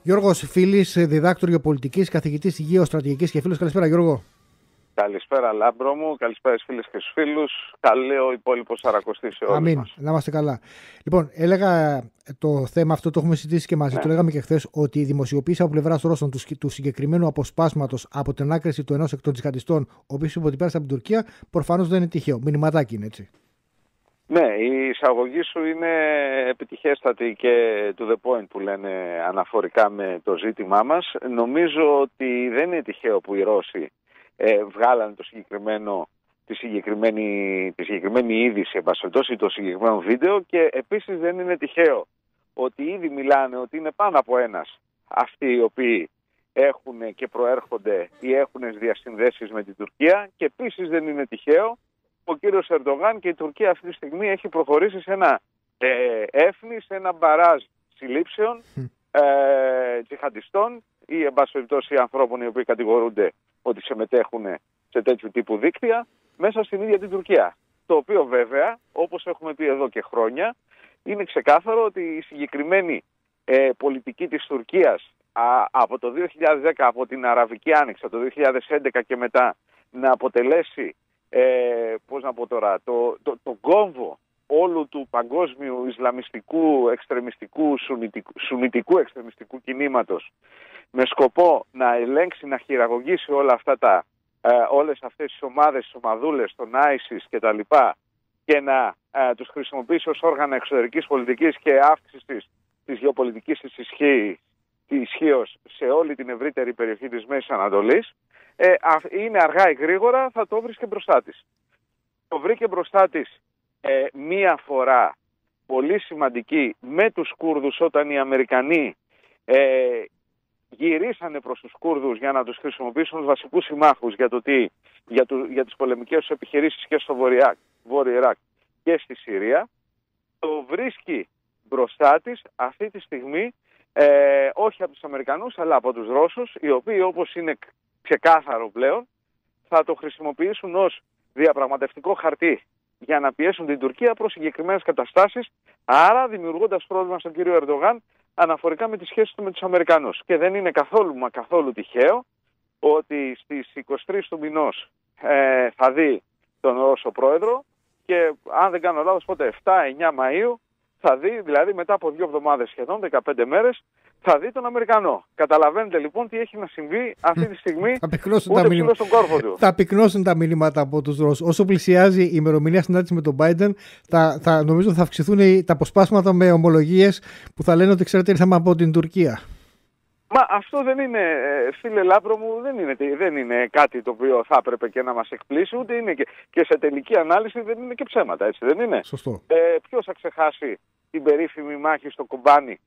Γιώργος Φίλης, διδάκτορ γεωπολιτικής, καθηγητής γεωστρατηγικής και φίλος. Καλησπέρα, Γιώργο. Καλησπέρα, Λάμπρο μου. Καλησπέρα στις φίλες και στους φίλους. Καλό υπόλοιπο Σαρακοστή σε όλους Αμήν. μας. Να είμαστε καλά. Λοιπόν, έλεγα το θέμα αυτό, το έχουμε συζητήσει και μαζί. Το λέγαμε και χθες, ότι η δημοσιοποίηση από πλευράς Ρώσων του συγκεκριμένου αποσπάσματος από την ανάκριση του ενός εκ των τζιχαντιστών, ο οποίος είπε ότι πέρασε από την Τουρκία, προφανώς δεν είναι τυχαίο. Μηνυματάκι είναι, έτσι. Ναι, η εισαγωγή σου είναι επιτυχέστατη και to the point που λένε αναφορικά με το ζήτημά μας. Νομίζω ότι δεν είναι τυχαίο που οι Ρώσοι βγάλανε τη συγκεκριμένη είδηση, εμπασχετώσει το συγκεκριμένο βίντεο, και επίσης δεν είναι τυχαίο ότι ήδη μιλάνε ότι είναι πάνω από ένας αυτοί οι οποίοι έχουν και προέρχονται ή έχουν διασυνδέσεις με την Τουρκία, και επίσης δεν είναι τυχαίο ο κύριος Ερντογάν και η Τουρκία αυτή τη στιγμή έχει προχωρήσει σε ένα έφνη, σε ένα μπαράζ συλλήψεων τζιχαντιστών ή εν πάση περιπτώσει ανθρώπων οι οποίοι κατηγορούνται ότι συμμετέχουν σε τέτοιου τύπου δίκτυα μέσα στην ίδια την Τουρκία. Το οποίο βέβαια, όπως έχουμε πει εδώ και χρόνια, είναι ξεκάθαρο ότι η συγκεκριμένη πολιτική της Τουρκίας από το 2010, από την Αραβική Άνοιξη, από το 2011 και μετά, να αποτελέσει τον κόμβο όλου του παγκόσμιου Ισλαμιστικού, εξτρεμιστικού, σουνιτικού εξτρεμιστικού κινήματος, με σκοπό να ελέγξει, να χειραγωγήσει όλες αυτές τις ομάδες, τις ομαδούλες, τον ISIS και τα λοιπά, και να τους χρησιμοποιήσει ως όργανα εξωτερικής πολιτικής και αύξησης της γεωπολιτικής της ισχύως σε όλη την ευρύτερη περιοχή της Μέσης Ανατολής, είναι αργά ή γρήγορα θα το βρίσκε μπροστά της. Το βρήκε μπροστά της μία φορά πολύ σημαντική με τους Κούρδους, όταν οι Αμερικανοί γυρίσανε προς τους Κούρδους για να τους χρησιμοποιήσουν ως βασικούς συμμάχους για τις πολεμικές τους επιχειρήσεις και στο Βόρειο Ιράκ και στη Συρία. Το βρίσκει μπροστά της αυτή τη στιγμή, όχι από τους Αμερικανούς αλλά από τους Ρώσους, οι οποίοι, όπως είναι ξεκάθαρο πλέον, θα το χρησιμοποιήσουν ως διαπραγματευτικό χαρτί για να πιέσουν την Τουρκία προς συγκεκριμένες καταστάσεις, άρα δημιουργώντας πρόβλημα στον κύριο Ερντογάν αναφορικά με τις σχέσεις του με τους Αμερικανούς. Και δεν είναι καθόλου τυχαίο ότι στις 23 του μηνός θα δει τον Ρώσο πρόεδρο, και αν δεν κάνω λάθος πότε 7-9 Μαΐου θα δει, δηλαδή μετά από 2 εβδομάδες σχεδόν, 15 μέρες, θα δει τον Αμερικανό. Καταλαβαίνετε λοιπόν τι έχει να συμβεί αυτή τη στιγμή, ούτε ψηλό στον κόρφο του. Θα πυκνώσουν τα μηνύματα από τους Ρώσους. Όσο πλησιάζει η ημερομηνία συνάντηση με τον Biden, νομίζω θα αυξηθούν τα αποσπάσματα με ομολογίες που θα λένε ότι ξέρετε ήρθαμε από την Τουρκία. Μα αυτό δεν είναι, φίλε Λάμπρο μου, δεν είναι κάτι το οποίο θα έπρεπε και να μας εκπλήσει, ούτε είναι και σε τελική ανάλυση δεν είναι και ψέματα, έτσι δεν είναι? Σωστό. Ποιος θα ξεχάσει την περίφημη μάχη στο Κομπάνι,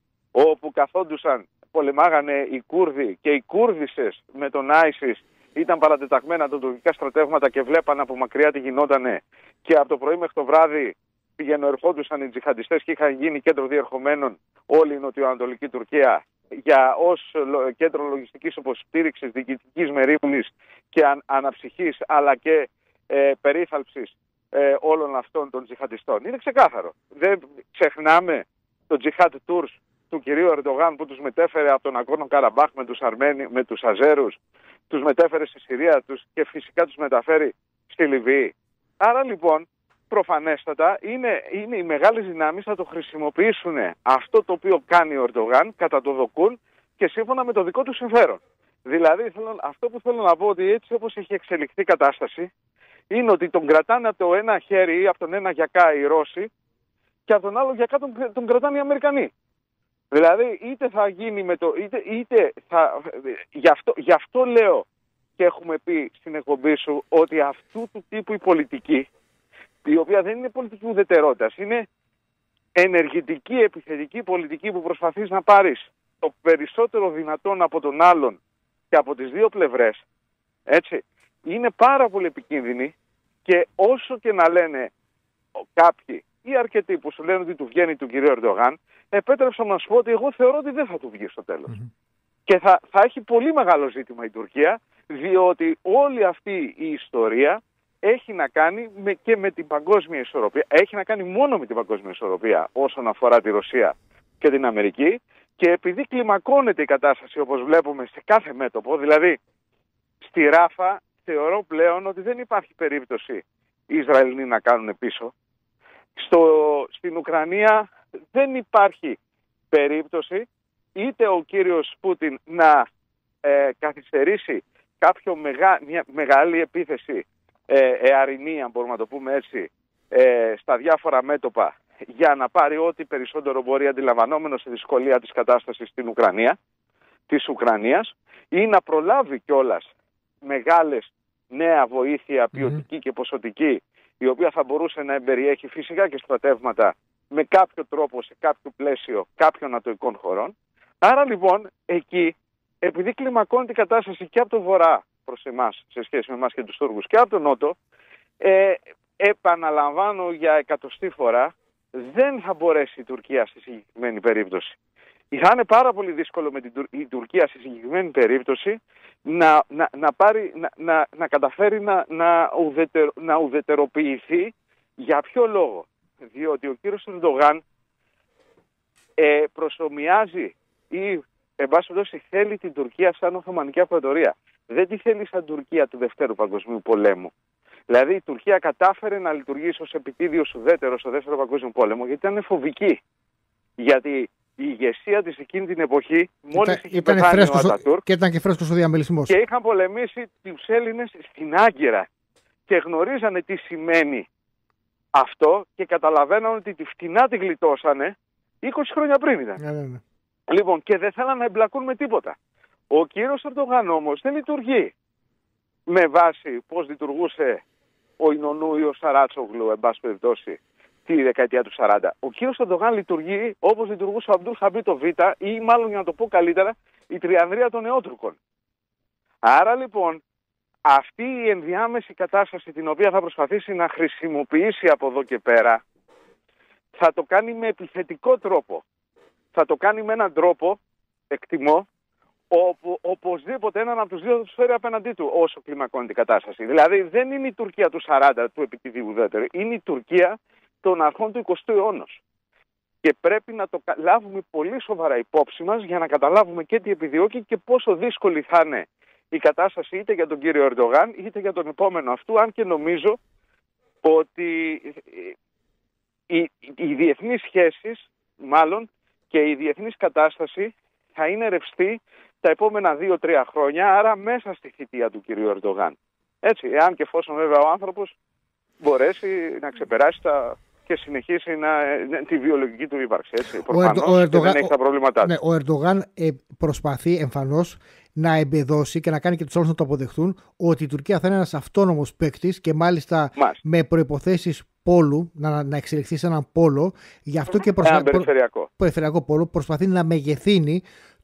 όπου καθόντουσαν, πολεμάγανε οι Κούρδοι και οι Κούρδισσες με τον ISIS, ήταν παρατεταγμένα τα τουρκικά στρατεύματα και βλέπαν από μακριά τι γινότανε, και από το πρωί μέχρι το βράδυ ερχόντουσαν οι τζιχαντιστές και είχαν γίνει κέντρο διερχομένων όλη η νοτιοανατολική Τουρκία ως κέντρο λογιστικής υποστήριξης, διοικητικής μερίμνης και αναψυχής, αλλά και περίθαλψης όλων αυτών των τζιχαντιστών. Είναι ξεκάθαρο. Δεν ξεχνάμε το Τζιχάτ Tours του κυρίου Ερντογάν που τους μετέφερε από τον Ναγκόρνο Καραμπάχ με τους Αζέρους, τους μετέφερε στη Συρία και φυσικά τους μεταφέρει στη Λιβύη. Άρα λοιπόν, προφανέστατα είναι οι μεγάλες δυνάμεις θα το χρησιμοποιήσουν αυτό το οποίο κάνει ο Ερντογάν κατά το δοκούν και σύμφωνα με το δικό του συμφέρον. Δηλαδή αυτό που θέλω να πω, ότι έτσι όπως έχει εξελιχθεί η κατάσταση, είναι ότι τον κρατάνε από το ένα χέρι ή από τον ένα γιακά οι Ρώσοι και από τον άλλο γιακά τον κρατάνε οι Αμερικανοί. Δηλαδή είτε θα γίνει με το... Γι' αυτό λέω και έχουμε πει στην εκπομπή σου ότι αυτού του τύπου η πολιτική, η οποία δεν είναι πολιτική ουδετερότητας, είναι ενεργητική, επιθετική πολιτική που προσπαθείς να πάρεις το περισσότερο δυνατόν από τον άλλον και από τις δύο πλευρές, έτσι, είναι πάρα πολύ επικίνδυνη. Και όσο και να λένε κάποιοι ή αρκετοί που σου λένε ότι του βγαίνει του κυρίου Ερντογάν, επέτρεψα να σου πω ότι εγώ θεωρώ ότι δεν θα του βγει στο τέλος. Και θα έχει πολύ μεγάλο ζήτημα η Τουρκία, διότι όλη αυτή η ιστορία έχει να κάνει και με την παγκόσμια ισορροπία. Έχει να κάνει μόνο με την παγκόσμια ισορροπία όσον αφορά τη Ρωσία και την Αμερική, Και επειδή κλιμακώνεται η κατάσταση όπως βλέπουμε σε κάθε μέτωπο, δηλαδή στη Ράφα θεωρώ πλέον ότι δεν υπάρχει περίπτωση οι Ισραηλοί να κάνουν πίσω. Στην Ουκρανία δεν υπάρχει περίπτωση είτε ο κύριος Πούτιν να καθυστερήσει μια μεγάλη επίθεση εαρινή, αν μπορούμε να το πούμε έτσι, στα διάφορα μέτωπα για να πάρει ό,τι περισσότερο μπορεί, αντιλαμβανόμενος τη δυσκολία της κατάστασης στην Ουκρανία, της Ουκρανίας, ή να προλάβει κιόλας μεγάλες νέα βοήθεια ποιοτική και ποσοτική, η οποία θα μπορούσε να εμπεριέχει φυσικά και στρατεύματα με κάποιο τρόπο, σε κάποιο πλαίσιο κάποιων ατοικών χωρών. Άρα λοιπόν εκεί, επειδή κλιμακώνει η κατάσταση και από το βορρά προς εμάς, σε σχέση με εμάς και τους Τούρκους, και από τον νότο, επαναλαμβάνω για εκατοστή φορά, δεν θα μπορέσει η Τουρκία στη συγκεκριμένη περίπτωση. Θα είναι πάρα πολύ δύσκολο με η Τουρκία στη συγκεκριμένη περίπτωση να καταφέρει να ουδετεροποιηθεί. Για ποιο λόγο? Διότι ο κύριος Ερντογάν προσομοιάζει ή εν πάση περιπτώσει θέλει την Τουρκία σαν Οθωμανική Αυτοκρατορία. Δεν τη θέλει σαν Τουρκία του Δευτέρου Παγκοσμίου Πολέμου. Δηλαδή η Τουρκία κατάφερε να λειτουργήσει ως επιτίδιος ουδέτερος στο Δεύτερο Παγκόσμιο Πόλεμο γιατί ήταν φοβική. Γιατί η ηγεσία της εκείνη την εποχή μόλις είχε πεθάνει ο Ατατούρκ και ήταν και φρέσκος ο διαμελισμός. Και είχαν πολεμήσει τους Έλληνες στην Άγκυρα και γνωρίζανε τι σημαίνει αυτό και καταλαβαίνανε ότι τη φτηνά τη γλιτώσανε 20 χρόνια πριν ήταν. Ναι. Λοιπόν, και δεν θέλαν να εμπλακούν με τίποτα. Ο κύριος Ερντογάν όμως δεν λειτουργεί με βάση πώς λειτουργούσε ο Ινωνού ή ο Σαράτσογλου, εν πάση περιπτώσει, τη δεκαετία του 40. Ο κύριος Ερντογάν λειτουργεί όπως λειτουργούσε ο Αμπτούλ Χαμίδ το Β, ή μάλλον για να το πω καλύτερα, η Τριανδρία των Νεότουρκων. Άρα λοιπόν, αυτή η ενδιάμεση κατάσταση την οποία θα προσπαθήσει να χρησιμοποιήσει από εδώ και πέρα, θα το κάνει με επιθετικό τρόπο. Θα το κάνει με έναν τρόπο, εκτιμώ, όπου οπωσδήποτε έναν από τους δύο θα τους φέρει απέναντί του όσο κλιμακώνει την κατάσταση. Δηλαδή δεν είναι η Τουρκία του 40 του επιτιδίου ουδέτερου, είναι η Τουρκία των αρχών του 20ου αιώνα. Και πρέπει να το λάβουμε πολύ σοβαρά υπόψη μας για να καταλάβουμε και τι επιδιώκει και πόσο δύσκολη θα είναι η κατάσταση είτε για τον κύριο Ερντογάν είτε για τον επόμενο αυτού, αν και νομίζω ότι οι διεθνείς σχέσεις, μάλλον και η διεθνής κατάσταση θα είναι ρευστή τα επόμενα 2-3 χρόνια, άρα μέσα στη θητεία του κυρίου Ερντογάν. Έτσι, εάν και εφόσον βέβαια ο άνθρωπος μπορέσει να ξεπεράσει και συνεχίσει τη βιολογική του ύπαρξη. Έτσι, προφανώς δεν έχει τα προβλήματά του. Ναι, ο Ερντογάν προσπαθεί εμφανώς να εμπεδώσει και να κάνει και τους άλλους να το αποδεχτούν ότι η Τουρκία θα είναι ένας αυτόνομος παίκτης και μάλιστα με προϋποθέσεις πόλου, να εξελιχθεί σε έναν πόλο. Γι' αυτό και περιφερειακό πόλο προσπαθεί να μεγεθύνει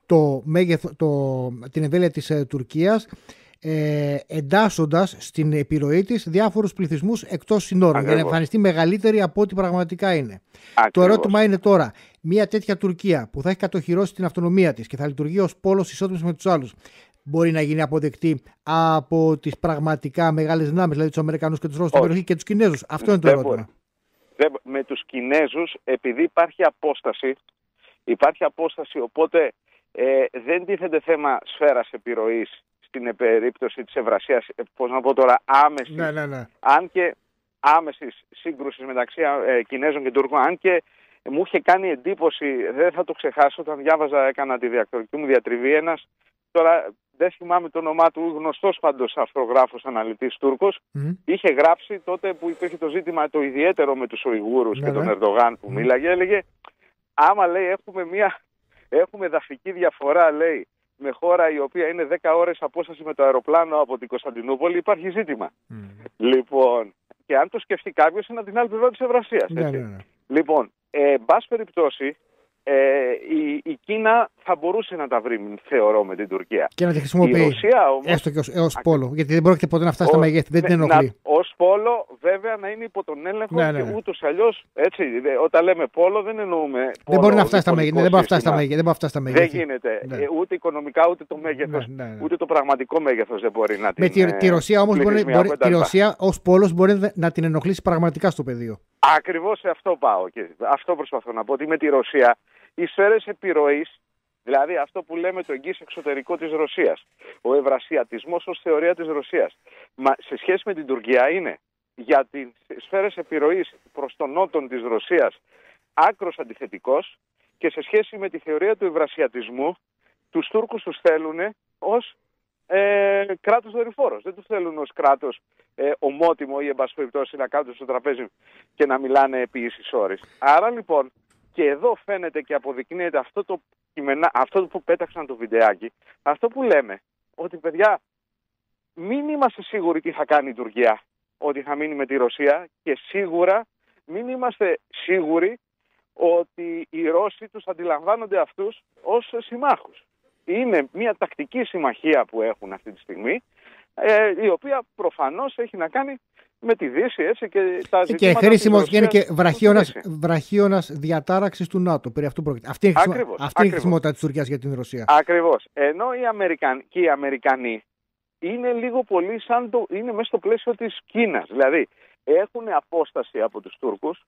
την εμβέλεια της Τουρκίας, εντάσσοντας στην επιρροή της διάφορους πληθυσμούς εκτός συνόρων για να εμφανιστεί μεγαλύτερη από ό,τι πραγματικά είναι. Ακριβώς. Το ερώτημα είναι τώρα, μια τέτοια Τουρκία που θα έχει κατοχυρώσει την αυτονομία της και θα λειτουργεί ως πόλος ισότιμος με τους άλλους, μπορεί να γίνει αποδεκτή από τις πραγματικά μεγάλες δυνάμεις, δηλαδή τους Αμερικανούς και τους Ρώσους στην περιοχή και τους Κινέζους? Αυτό είναι το ερώτημα. Με τους Κινέζους, επειδή υπάρχει απόσταση, οπότε δεν τίθεται θέμα σφαίρας επιρροής στην περίπτωση της Ευρασίας, πώς να πω τώρα, άμεσης, ναι. αν και άμεσης σύγκρουσης μεταξύ Κινέζων και Τούρκων, αν και μου είχε κάνει εντύπωση, δεν θα το ξεχάσω, όταν έκανα τη διακτορική μου διατριβή, ένας, τώρα δεν θυμάμαι το όνομά του, γνωστός πάντως αυστρογράφος αναλυτής Τούρκος, είχε γράψει τότε που υπήρχε το ζήτημα το ιδιαίτερο με τους Ουιγούρους και τον Ερντογάν που μίλαγε, έλεγε, άμα λέει έχουμε δαφική διαφορά, λέει, με χώρα η οποία είναι 10 ώρες απόσταση με το αεροπλάνο από την Κωνσταντινούπολη, υπάρχει ζήτημα. Λοιπόν, και αν το σκεφτεί κάποιος, είναι από την άλλη πλευρά της Ευρασίας. Ναι. Λοιπόν, εν πάση περιπτώσει, η Κίνα θα μπορούσε να τα βρει, θεωρώ, με την Τουρκία. Και να τη χρησιμοποιεί. Η Ρωσία όμως, έστω και ως πόλο. Γιατί δεν πρόκειται ποτέ να φτάσει στα μεγέθη. Δεν την ενοχλεί. Ως πόλο, βέβαια, να είναι υπό τον έλεγχο και ούτως αλλιώς. Έτσι, όταν λέμε πόλο, δεν εννοούμε. Δεν μπορεί να φτάσει στα μεγέθη. Δεν μπορεί να φτάσει στα μεγέθη. Δεν γίνεται. Ούτε οικονομικά, ούτε το μέγεθος. Ούτε το πραγματικό μέγεθος δεν μπορεί να την. Με τη Ρωσία όμως τη Ρωσία ως πόλος μπορεί να την ενοχλήσει πραγματικά στο πεδίο. Ακριβώς σε αυτό πάω. Και αυτό προσπαθώ να πω, ότι με τη Ρωσία οι σφαίρες επιρροής Δηλαδή αυτό που λέμε το εγγύς εξωτερικό της Ρωσίας, ο ευρασιατισμός ως θεωρία της Ρωσίας, σε σχέση με την Τουρκία είναι για τις σφαίρες επιρροής προς τον νότον της Ρωσίας άκρος αντιθετικός, και σε σχέση με τη θεωρία του ευρασιατισμού, τους Τούρκους τους θέλουν ως κράτος δορυφόρος. Δεν τους θέλουν ως κράτος ομότιμο ή εν πάση περιπτώσει να κάθονται στο τραπέζι και να μιλάνε επί ίσης όρης. Άρα λοιπόν και εδώ φαίνεται και αποδεικνύεται αυτό που πέταξαν το βιντεάκι, αυτό που λέμε, ότι παιδιά μην είμαστε σίγουροι τι θα κάνει η Τουρκία, ότι θα μείνει με τη Ρωσία, και σίγουρα μην είμαστε σίγουροι ότι οι Ρώσοι τους αντιλαμβάνονται αυτούς ως συμμάχους. Είναι μια τακτική συμμαχία που έχουν αυτή τη στιγμή, η οποία προφανώς έχει να κάνει με τη Δύση, έτσι, και τα ζητήματα. Και χρήσιμο είναι και βραχίωνας διατάραξης του ΝΑΤΟ. Περί αυτού πρόκειται. Αυτή είναι η χρησιμότητα της Τουρκίας για την Ρωσία. Ακριβώς. Ενώ οι Αμερικανοί είναι λίγο πολύ είναι μέσα στο πλαίσιο της Κίνας. Δηλαδή έχουν απόσταση από τους Τούρκους.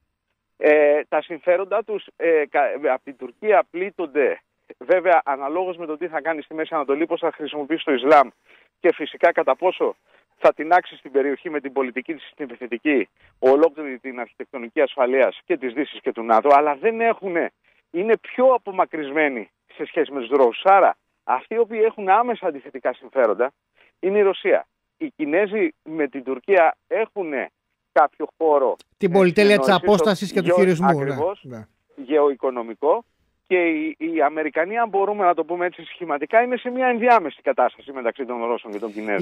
Τα συμφέροντά τους από την Τουρκία πλήττονται, βέβαια αναλόγως με το τι θα κάνει στη Μέση Ανατολή, πώς θα χρησιμοποιήσει το Ισλάμ και φυσικά κατά πόσο θα τινάξει στην περιοχή με την πολιτική της στην επιθετική ολόκληρη την αρχιτεκτονική ασφαλείας και της Δύσης και του ΝΑΤΟ, αλλά είναι πιο απομακρυσμένοι σε σχέση με τους Ρώσους. Άρα αυτοί οι οποίοι έχουν άμεσα αντιθετικά συμφέροντα είναι η Ρωσία. Οι Κινέζοι με την Τουρκία έχουν κάποιο χώρο. Την πολυτέλεια της απόστασης και του χειρισμού. Ακριβώς, γεωοικονομικό. Και οι Αμερικανοί, αν μπορούμε να το πούμε έτσι σχηματικά, είναι σε μια ενδιάμεση κατάσταση μεταξύ των Ρώσων και των Κινέζων.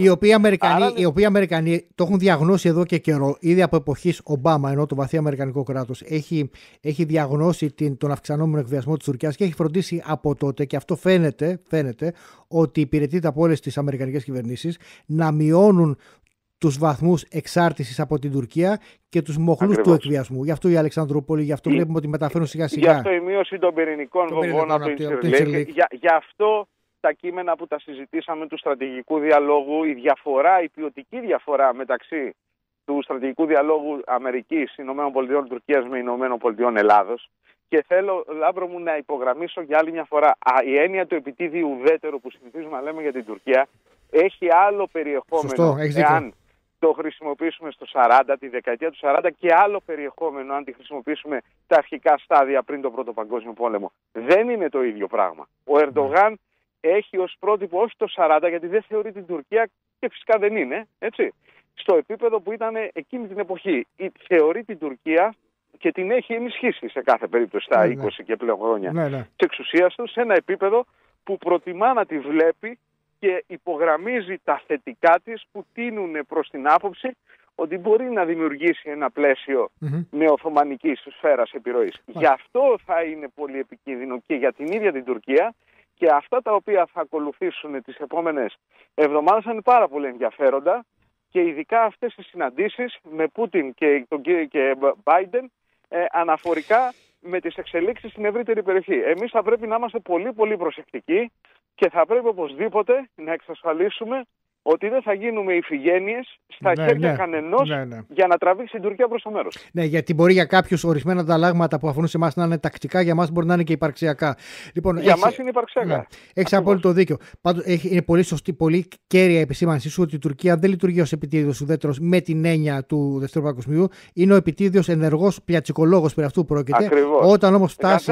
Οι οποίοι Αμερικανοί το έχουν διαγνώσει εδώ και καιρό, ήδη από εποχής Ομπάμα, ενώ το βαθύ αμερικανικό κράτος έχει διαγνώσει τον αυξανόμενο εκβιασμό της Τουρκίας και έχει φροντίσει από τότε, και αυτό φαίνεται ότι υπηρετείται από όλες τις αμερικανικές κυβερνήσεις, να μειώνουν τους βαθμούς εξάρτησης από την Τουρκία και τους μοχλούς του εκβιασμού. Γι' αυτό η Αλεξανδρούπολη, γι' αυτό βλέπουμε ότι μεταφέρουν σιγά-σιγά. Γι' αυτό η μείωση των πυρηνικών βομβών από το Ιντσιρλίκ. Γι' αυτό τα κείμενα που τα συζητήσαμε του στρατηγικού διαλόγου, η ποιοτική διαφορά μεταξύ του στρατηγικού διαλόγου Αμερικής, ΗΠΑ, Τουρκίας με ΗΠΑ, Ελλάδος. Και θέλω, Λάμπρο μου, να υπογραμμίσω για άλλη μια φορά, η έννοια του επιτίδιου ουδέτερου που συνηθίζουμε να λέμε για την Τουρκία έχει άλλο περιεχόμενο. Σωστό, εάν το χρησιμοποιήσουμε στο 40, τη δεκαετία του 40, και άλλο περιεχόμενο αν τη χρησιμοποιήσουμε τα αρχικά στάδια πριν τον Πρώτο Παγκόσμιο Πόλεμο. Δεν είναι το ίδιο πράγμα. Ο Ερντογάν έχει ως πρότυπο όχι το 40, γιατί δεν θεωρεί την Τουρκία, και φυσικά δεν είναι, έτσι, στο επίπεδο που ήταν εκείνη την εποχή. Θεωρεί την Τουρκία και την έχει ενισχύσει σε κάθε περίπτωση στα 20 και πλέον χρόνια της εξουσίας του, σε ένα επίπεδο που προτιμά να τη βλέπει και υπογραμμίζει τα θετικά της που τείνουν προς την άποψη ότι μπορεί να δημιουργήσει ένα πλαίσιο νεοοθωμανικής σφαίρας επιρροής. Γι' αυτό θα είναι πολύ επικίνδυνο και για την ίδια την Τουρκία, και αυτά τα οποία θα ακολουθήσουν τις επόμενες εβδομάδες θα είναι πάρα πολύ ενδιαφέροντα, και ειδικά αυτές οι συναντήσεις με Πούτιν και Μπάιντεν αναφορικά με τις εξελίξεις στην ευρύτερη περιοχή. Εμείς θα πρέπει να είμαστε πολύ πολύ προσεκτικοί και θα πρέπει οπωσδήποτε να εξασφαλίσουμε ότι δεν θα γίνουμε ηφηγένειες στα χέρια κανενός για να τραβήξει την Τουρκία προς το μέρος. Ναι, γιατί μπορεί για κάποιους ορισμένα ανταλλάγματα που αφορούν σε εμάς να είναι τακτικά, για εμάς μπορεί να είναι και υπαρξιακά. Λοιπόν, για εμάς είναι υπαρξιακά. Ναι, έχεις απόλυτο δίκιο. Πάντως είναι πολύ σωστή, πολύ κέρια επισήμανσή σου ότι η Τουρκία δεν λειτουργεί ως επιτίδιος ουδέτερος με την έννοια του Δευτέρου Παγκοσμίου. Είναι ο επιτίδιος ενεργός πλιατσικολόγος, περί αυτού πρόκειται. Ακριβώς. Όταν όμως φτάσει.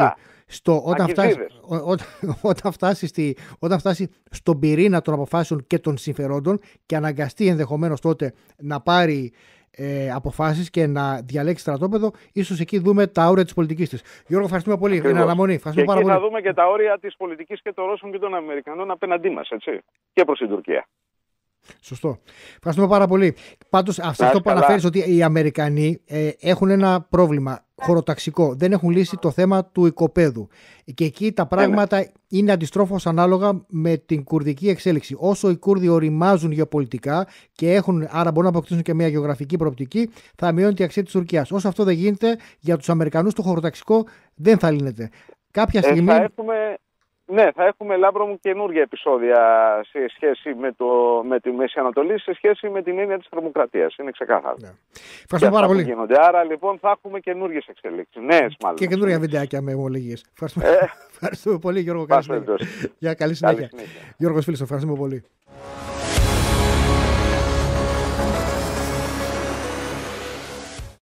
Όταν φτάσει στον πυρήνα των αποφάσεων και των συμφερόντων και αναγκαστεί ενδεχομένως τότε να πάρει αποφάσεις και να διαλέξει στρατόπεδο, ίσως εκεί δούμε τα όρια της πολιτικής της. Γιώργο, ευχαριστούμε πολύ. Είναι αναμονή. Και εκεί θα δούμε και τα όρια της πολιτικής και των Ρώσων και των Αμερικανών απέναντί μας, έτσι, και προς την Τουρκία. Σωστό. Ευχαριστούμε πάρα πολύ. Πάντως, αυτό που αναφέρεις, ότι οι Αμερικανοί έχουν ένα πρόβλημα χωροταξικό. Δεν έχουν λύσει το θέμα του οικοπαίδου. Και εκεί τα πράγματα είναι αντιστρόφως ανάλογα με την κουρδική εξέλιξη. Όσο οι Κούρδοι οριμάζουν γεωπολιτικά και άρα μπορούν να αποκτήσουν και μια γεωγραφική προοπτική, θα μειώνει τη αξία της Τουρκίας. Όσο αυτό δεν γίνεται, για τους Αμερικανούς το χωροταξικό δεν θα λύνεται. Κάποια στιγμή. Ναι, θα έχουμε, Λάμπρο μου, καινούργια επεισόδια σε σχέση με τη Μέση Ανατολή, σε σχέση με την έννοια της τρομοκρατίας. Είναι ξεκάθαρο. Ναι. Ευχαριστώ πάρα πολύ. Γίνονται. Άρα λοιπόν θα έχουμε καινούργιες εξελίξεις. Νέες μάλλον. Και καινούργια βιντεάκια με ομολογίες. Ευχαριστούμε πολύ, Γιώργο. Καλή συνέχεια. Για καλή συνέχεια. Γιώργος Φίλης, ευχαριστούμε πολύ.